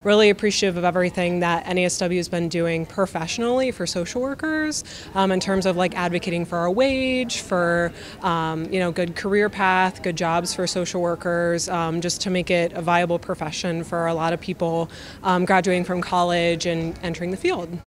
Really appreciative of everything that NASW has been doing professionally for social workers in terms of like advocating for our wage, for good career path, good jobs for social workers, just to make it a viable profession for a lot of people graduating from college and entering the field.